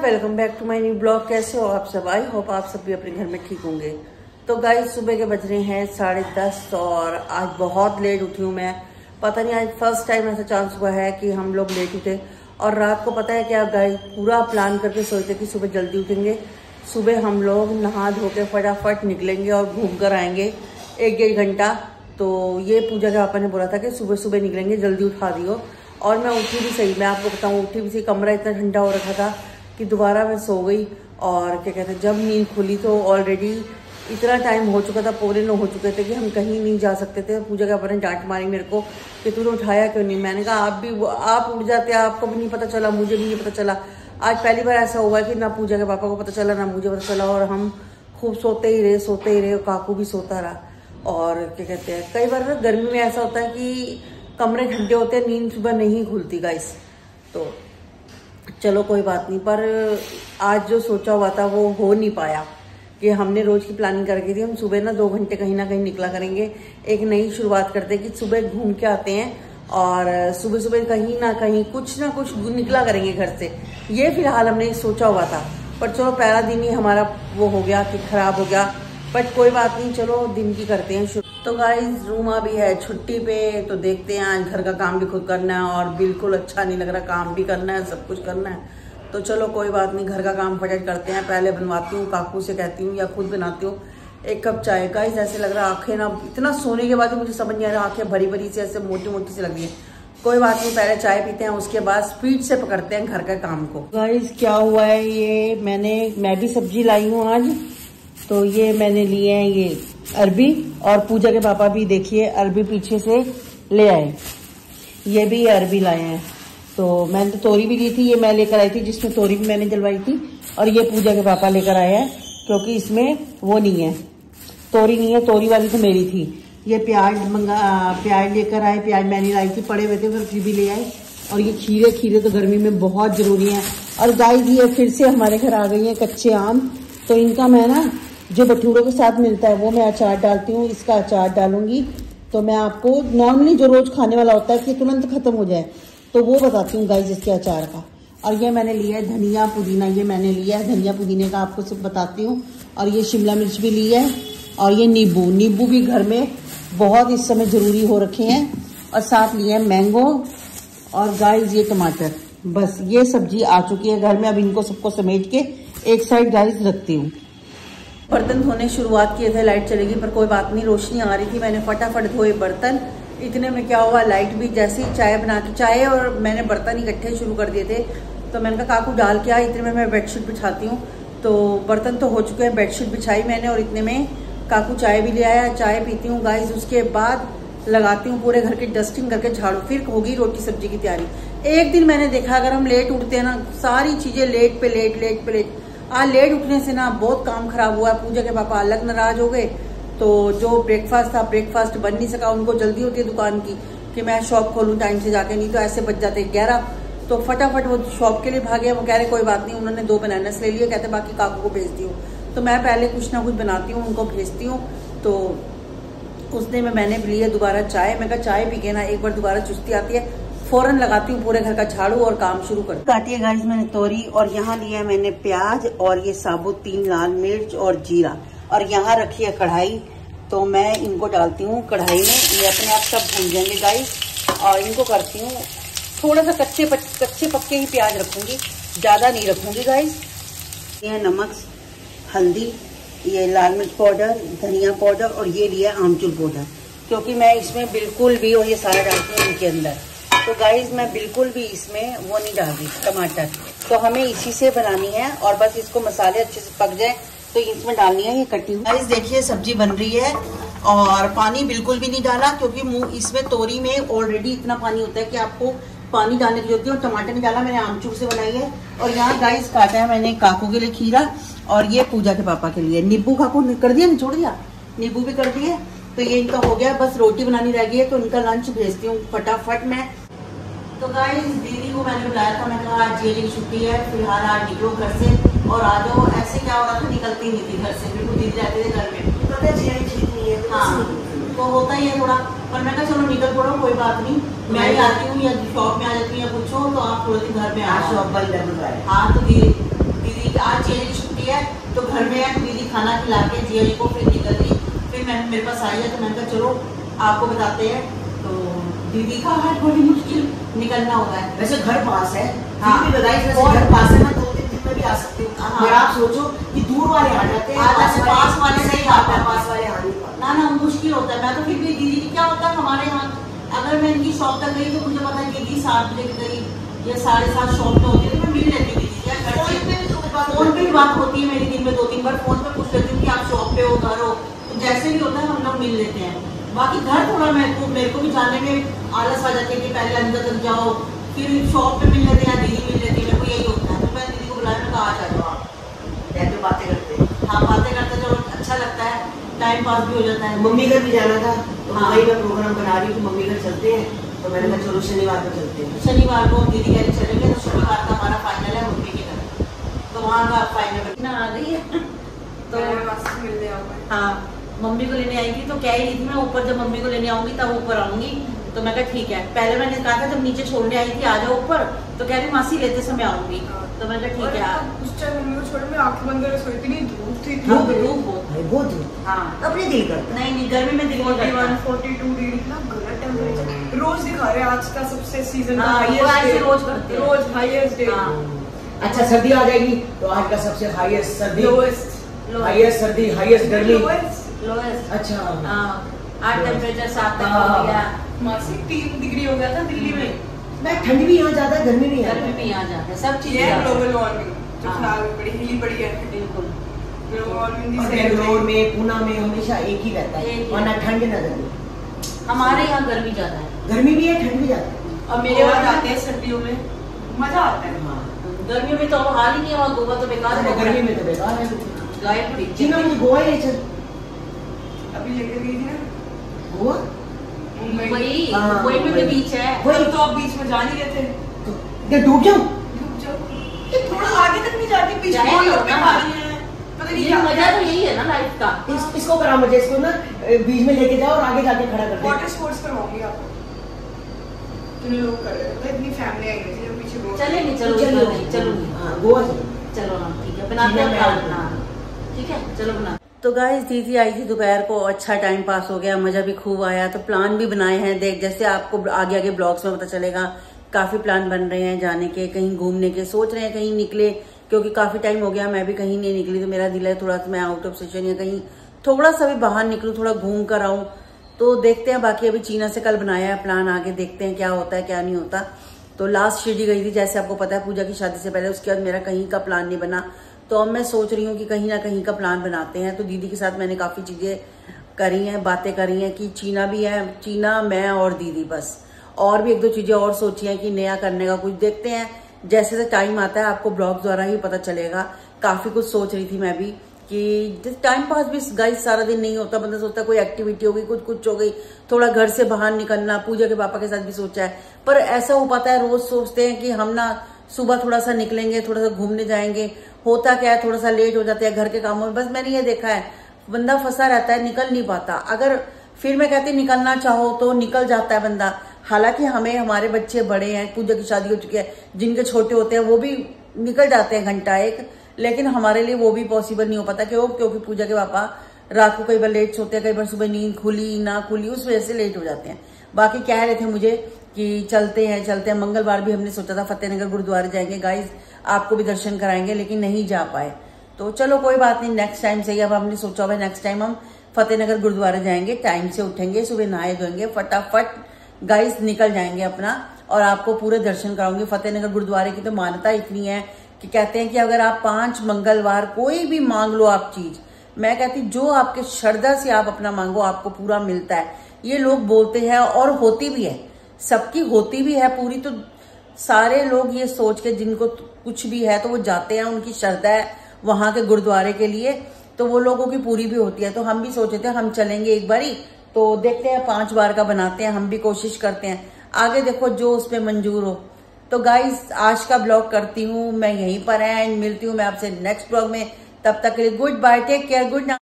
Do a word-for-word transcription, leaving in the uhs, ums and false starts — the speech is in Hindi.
Welcome back to my new blog. कैसे हो आप सब? आई होप आप सब भी अपने घर में ठीक होंगे। तो गाइस सुबह के बज रहे हैं साढ़े दस और आज बहुत लेट उठी हूँ मैं। पता नहीं आज फर्स्ट टाइम ऐसा चांस हुआ है कि हम लोग लेट उठे। और रात को पता है क्या गाइस, पूरा प्लान करके सोचते कि सुबह जल्दी उठेंगे। सुबह हम लोग नहा धो के फटाफट निकलेंगे और घूम कर आएंगे एक डेढ़ घंटा। तो ये पूजा के पापा ने बोला था कि सुबह सुबह निकलेंगे, जल्दी उठा दियो। और मैं उठी भी सही, मैं आपको बताऊँ उठी भी सही। कमरा इतना ठंडा हो रखा था कि दोबारा मैं सो गई। और क्या कहते हैं, जब नींद खुली तो ऑलरेडी इतना टाइम हो चुका था, पौने नौ हो चुके थे कि हम कहीं नहीं जा सकते थे। पूजा के पापा ने डांट मारी मेरे को कि तूने उठाया क्यों नहीं। मैंने कहा आप भी आप उठ जाते, आपको भी नहीं पता चला, मुझे भी नहीं पता चला। आज पहली बार ऐसा हुआ कि ना पूजा के पापा को पता चला ना मुझे पता चला, और हम खूब सोते ही रहे सोते ही रहे काकू भी सोता रहा। और क्या कहते हैं, कई बार ना गर्मी में ऐसा होता है कि कमरे ठंडे होते हैं, नींद सुबह नहीं खुलती गाइस। तो चलो कोई बात नहीं, पर आज जो सोचा हुआ था वो हो नहीं पाया। कि हमने रोज की प्लानिंग करके थी, हम सुबह ना दो घंटे कहीं ना कहीं निकला करेंगे, एक नई शुरुआत करते हैं कि सुबह घूम के आते हैं और सुबह सुबह कहीं ना कहीं कुछ ना कुछ निकला करेंगे घर से। ये फिलहाल हमने सोचा हुआ था, पर चलो पहला दिन ही हमारा वो हो गया कि खराब हो गया। बट कोई बात नहीं, चलो दिन की करते हैं शुरू। तो गाइस रूमा भी है छुट्टी पे, तो देखते हैं। आज घर का काम भी खुद करना है और बिल्कुल अच्छा नहीं लग रहा, काम भी करना है, सब कुछ करना है। तो चलो कोई बात नहीं, घर का काम फटाफट करते हैं। पहले बनवाती हूँ, काकू से कहती हूँ या खुद बनाती हूँ एक कप चाय। गाइस ऐसे लग रहा है आंखें ना, इतना सोने के बाद मुझे समझ नहीं आ रहा, आंखें भरी भरी से ऐसे मोटी मोटी से लग रही है। कोई बात नहीं, पहले चाय पीते हैं, उसके बाद स्पीड से पकड़ते हैं घर का काम को। गाइस क्या हुआ है, ये मैंने मैं भी सब्जी लाई हूँ आज। तो ये मैंने लिए हैं ये अरबी, और पूजा के पापा भी देखिए अरबी पीछे से ले आए। ये भी अरबी लाए हैं। तो मैंने तो तोरी भी ली थी, ये मैं लेकर आई थी, जिसमें तोरी भी मैंने जलवाई थी। और ये पूजा के पापा लेकर आए हैं, क्योंकि इसमें वो नहीं है, तोरी नहीं है, तोरी वाली तो मेरी थी। ये प्याज मंगा प्याज लेकर आए, प्याज मैंने लाई थी, पड़े हुए थे फिर फिर भी ले आए। और ये खीरे खीरे तो गर्मी में बहुत जरूरी है। और गाइस ये फिर से हमारे घर आ गई है कच्चे आम। तो इनका मैं ना जो भटूरों के साथ मिलता है वो मैं अचार डालती हूँ, इसका अचार डालूंगी। तो मैं आपको नॉर्मली जो रोज खाने वाला होता है कि तुरंत खत्म हो जाए, तो वो बताती हूँ गाइस इसके अचार का। और ये मैंने लिया है धनिया पुदीना, ये मैंने लिया है धनिया पुदीने का, आपको सब बताती हूँ। और ये शिमला मिर्च भी ली है, और ये नींबू नींबू भी घर में बहुत इस समय जरूरी हो रखे हैं। और साथ लिए है मैंगो, और गाइस ये टमाटर। बस ये सब्जी आ चुकी है घर में। अब इनको सबको समेट के एक साइड गाइस रखती हूँ। बर्तन धोने शुरुआत किए थे, लाइट चलेगी, पर कोई बात नहीं, रोशनी आ रही थी, मैंने फटाफट धोए बर्तन। इतने में क्या हुआ, लाइट भी जैसे ही चाय बना के, चाय और मैंने बर्तन इकट्ठे शुरू कर दिए थे। तो मैंने कहा काकू डाल के आ, इतने में मैं बेडशीट बिछाती हूँ। तो बर्तन तो हो चुके हैं, बेडशीट बिछाई मैंने, और इतने में काकू चाय भी ले आया, चाय पीती हूँ गाइस। उसके बाद लगाती हूँ पूरे घर की डस्टिंग करके झाड़ू, फिर होगी रोटी सब्जी की तैयारी। एक दिन मैंने देखा, अगर हम लेट उठते हैं ना, सारी चीजें लेट पे लेट लेट पे लेट। आज लेट उठने से ना बहुत काम खराब हुआ। पूजा के पापा अलग नाराज हो गए, तो जो ब्रेकफास्ट था ब्रेकफास्ट बन नहीं सका। उनको जल्दी होती है दुकान की कि मैं शॉप खोलूं टाइम से जाके, नहीं तो ऐसे बच जाते ग्यारह। तो फटाफट वो शॉप के लिए भागे। वो कह रहे कोई बात नहीं, उन्होंने दो बनानास ले लिए, कहते बाकी काकू को भेजती हूँ। तो मैं पहले कुछ ना कुछ बनाती हूँ, उनको भेजती हूँ। तो उसने में मैंने भी लिया दोबारा चाय। मैं कहा चाय पी के ना एक बार दोबारा चुस्ती आती है, फौरन लगाती हूँ पूरे घर का झाड़ू और काम शुरू कर। काटी है गाइस मैंने तोरी, और यहाँ लिया है मैंने प्याज, और ये साबुत तीन लाल मिर्च और जीरा। और यहाँ रखी है कढ़ाई, तो मैं इनको डालती हूँ कढ़ाई में। ये अपने आप सब भून जाएंगे गाइस। और इनको करती हूँ थोड़ा सा कच्चे कच्चे पक्के ही प्याज रखूंगी, ज्यादा नहीं रखूंगी गाइस। ये है नमक, हल्दी, ये लाल मिर्च पाउडर, धनिया पाउडर, और ये लिया आमचूर पाउडर, क्योंकि मैं इसमें बिल्कुल भी, और ये सारा डालती हूँ इनके अंदर। तो गाइस मैं बिल्कुल भी इसमें वो नहीं डाल रही टमाटर, तो हमें इसी से बनानी है। और बस इसको मसाले अच्छे से पक जाए तो इसमें डालनी है ये कटी हुई। गाइस देखिए सब्जी बन रही है, और पानी बिल्कुल भी नहीं डाला, क्योंकि मुंह इसमें तोरी में ऑलरेडी इतना पानी होता है कि आपको पानी डालने की जरूरत है। और टमाटर नहीं डाला, मैंने आमचूर से बनाई है। और यहाँ गाइस काटा है मैंने काकू के लिए खीरा, और ये पूजा के पापा के लिए नींबू। काकू ने कर दिया, निचोड़ दिया, नींबू भी कर दिए। तो ये इनका हो गया, बस रोटी बनानी रह गई है, तो इनका लंच भेजती हूँ फटाफट मैं। तो गाइस दीदी को मैंने बुलाया था, मैंने कहा आज ये छुट्टी है, फिलहाल आज निकलो घर से और आ जाओ। ऐसे क्या हो रहा था, निकलती नहीं थी घर से, बिल्कुल दीदी रहते थे घर में। हाँ तो होता ही है थोड़ा, पर मैं कहा चलो निकल पड़ो, कोई बात नहीं, मैं ही आती हूँ या शॉप में आ जाती हूँ या कुछ हो, तो आप थोड़े दिन घर में आ शॉप बंद है। हाँ तो दीदी तो घर में है दीदी खाना खिला के जिया जी को फिर निकल गई। फिर मैंने मेरे पास आई है तो मैंने कहा चलो आपको बताते हैं। तो दीदी का हाथ बड़ी मुश्किल निकलना होगा है। वैसे घर पास है, हाँ घर पास है ना, दो तीन दिन में भी आ सकते हो। अगर आप सोचो कि दूर वाले आ जाते हैं, पास वाले नहीं आता है, पास वाले आ नहीं पाते ना ना मुश्किल होता है। मैं तो फिर भी दीदी क्या होता है हमारे यहाँ, अगर मैं इनकी शॉप तक गई तो मुझे पता है दीदी सात बजे गई या साढ़े सात शॉप में होती है तो मैं मिल लेती हूँ दीदी। फोन पे भी बात होती है मेरी, दिन में दो तीन बार फोन पे पूछ लेती हूँ कि आप शॉप पे हो घर हो, तो जैसे भी होता है हम लोग मिल लेते हैं। बाकी घर थोड़ा मेरे को मेरे को भी जाने में आलस आ जाती है कि पहले अंदर तक जाओ फिर शॉप पे मिल लेते हैं, दीदी मिल लेती है, मेरे को यही होता है। तो मैं दीदी को बुलाया, मैं कहा आ जाओ आप, रहते बातें करते। हाँ बातें करते जो अच्छा लगता है, टाइम पास भी हो जाता है। मम्मी घर भी जाना था तो हाँ। वही मैं प्रोग्राम बना रही हूँ, मम्मी घर चलते हैं, तो मैंने कहा चलो शनिवार को चलते हैं। शनिवार को दीदी कह रही चलेंगे, तो शनिवार का हमारा फाइनल है मम्मी के घर, तो वहाँ का फाइनल आ गई है। तो मिलने आऊंगा। हाँ मम्मी को लेने आएगी तो कह ही रही थी मैं ऊपर जब मम्मी को लेने आऊंगी तब ऊपर आऊंगी। तो मैं कहा ठीक है, पहले मैंने कहा था जब नीचे छोड़ने आई थी आ जाओ ऊपर, तो कह रही मासी लेते समय आऊंगी। तो मैं कहा ठीक है। उस टाइम मम्मी को छोड़ मैं आंखें बंद करके सोई थी, धूप थी धूप धूप बहुत भाई बहुत धूप। हाँ अपने दिल करता नहीं नहीं गर्मी में दिल forty one forty two degree इतना गलत टेम्परेचर रोज दिखा रहे हैं। आज का सबसे सीजन का हाईएस्ट रोज करते हैं। रोज हाईएस्ट डे। अच्छा सर्दी आ जाएगी तो आज का सबसे हाईएस्ट सर्दी, लोएस्ट हाईएस्ट सर्दी, हाईएस्ट गर्मी, लोएस्ट। अच्छा हाँ आज टेम्परेचर सात तक हो गया, मासी तीन डिग्री हो गया था दिल्ली में। मैं ठंड भी यहाँ ज्यादा है, गर्मी भी यहाँ गर्मी भी यहाँ जाता है, सब ये चीजें ग्लोबल वार्मिंग जो हाँ। फिलहाल बड़ी हिली पड़ी है। बिल्कुल ग्लोबल वार्मिंग और बेंगलोर में पूना में हमेशा एक ही रहता एक है, ही। वरना ठंड न गर्मी। हमारे यहाँ गर्मी ज्यादा है, गर्मी भी है ठंड भी ज्यादा है। और मेरे वहाँ जाते हैं सर्दियों में मजा आता है। हाँ गर्मी में तो अब हाल ही नहीं है, वहाँ गोवा तो बेकार अरे है, गर्मी में तो बेकार है। गाय पड़ी चीना मुझे गोवा ही ले चल। अभी लेकर गई थी ना गोवा मुंबई। वही हाँ, वही में वही। बीच है। वही तो आप बीच में जा नहीं रहे थे। तो क्या डूब जाऊं? डूब जाओ। ये थोड़ा आगे तक नहीं जाती, बीच में जाएगी और पे ना। खाली है। पता नहीं ये क्या मजा तो यही है ना लाइफ का। इस, इसको करा मुझे, इसको ना बीच में लेके जाओ और आगे जाके खड़ा कर दे। वाटर स्पोर्ट्स करवाऊंगी आपको। इतने लोग कर रहे हैं, मतलब इतनी फैमिली आई हुई थी जब पीछे रोड। चलेंगे चलो चलो इस बार नहीं, चलूंगी। हाँ गोवा चलो। चलो हाँ ठीक है, बनाते हैं चीना प्लान। में हाँ ठीक है चलो बना। तो गाइस दीदी आई थी दोपहर को, अच्छा टाइम पास हो गया, मजा भी खूब आया। तो प्लान भी बनाए हैं, देख जैसे आपको आगे आगे ब्लॉग्स में पता चलेगा, काफी प्लान बन रहे हैं जाने के, कहीं घूमने के, सोच रहे हैं कहीं निकले, क्योंकि काफी टाइम हो गया मैं भी कहीं नहीं निकली। तो मेरा दिल है थोड़ा सा मैं आउट ऑफ स्टेशन या कहीं थोड़ा सा भी बाहर निकलूं, थोड़ा घूम कर आऊं। तो देखते हैं, बाकी अभी चीना से कल बनाया है प्लान, आगे देखते हैं क्या होता है क्या नहीं होता। तो लास्ट शिरडी गई थी जैसे आपको पता है पूजा की शादी से पहले, उसके बाद मेरा कहीं का प्लान नहीं बना। तो अब मैं सोच रही हूँ कि कहीं ना कहीं का प्लान बनाते हैं। तो दीदी के साथ मैंने काफी चीजें करी हैं, बातें करी हैं कि चीना भी है, चीना मैं और दीदी बस, और भी एक दो चीजें और सोची हैं कि नया करने का कुछ देखते हैं। जैसे जैसे टाइम आता है आपको ब्लॉग द्वारा ही पता चलेगा। काफी कुछ सोच रही थी मैं भी कि टाइम पास भी गाइस सारा दिन नहीं होता, बंदा सोचता कोई एक्टिविटी हो गई, कुछ कुछ हो गई, थोड़ा घर से बाहर निकलना। पूजा के पापा के साथ भी सोचा है, पर ऐसा हो पाता है, रोज सोचते हैं कि हम ना सुबह थोड़ा सा निकलेंगे, थोड़ा सा घूमने जाएंगे, होता क्या है थोड़ा सा लेट हो जाते हैं घर के कामों में। बस मैंने ये देखा है बंदा फंसा रहता है, निकल नहीं पाता। अगर फिर मैं कहती निकलना चाहो तो निकल जाता है बंदा। हालांकि हमें हमारे बच्चे बड़े हैं, पूजा की शादी हो चुकी है, जिनके छोटे होते हैं वो भी निकल जाते हैं घंटा एक, लेकिन हमारे लिए वो भी पॉसिबल नहीं हो पाता। क्यों? क्योंकि पूजा के पापा रात को कई बार लेट सोते हैं, कई बार सुबह नींद खुली ना खुली, उस वजह से लेट हो जाते हैं। बाकी कह रहे थे मुझे कि चलते हैं चलते हैं, मंगलवार भी हमने सोचा था फतेहनगर गुरुद्वारे जाएंगे गाइज, आपको भी दर्शन कराएंगे, लेकिन नहीं जा पाए। तो चलो कोई बात नहीं, नेक्स्ट टाइम से ही अब हमने सोचा हुआ नेक्स्ट टाइम हम फतेहनगर गुरुद्वारे जाएंगे, टाइम से उठेंगे, सुबह नहाए धोएंगे, फटाफट गाइस निकल जाएंगे अपना, और आपको पूरे दर्शन कराऊंगी। फतेहनगर गुरुद्वारे की तो मान्यता इतनी है कि कहते हैं कि अगर आप पांच मंगलवार कोई भी मांग लो आप चीज, मैं कहती जो आपके श्रद्धा से आप अपना मांगो आपको पूरा मिलता है। ये लोग बोलते हैं और होती भी है, सबकी होती भी है पूरी। तो सारे लोग ये सोच के जिनको कुछ भी है तो वो जाते हैं, उनकी श्रद्धा है वहां के गुरुद्वारे के लिए, तो वो लोगों की पूरी भी होती है। तो हम भी सोचे थे हम चलेंगे एक बारी, तो देखते हैं पांच बार का बनाते हैं, हम भी कोशिश करते हैं, आगे देखो जो उसमें मंजूर हो। तो गाइस आज का ब्लॉग करती हूँ मैं यहीं पर है, मिलती हूँ मैं आपसे नेक्स्ट ब्लॉग में, तब तक के लिए goodbye, take care, good night.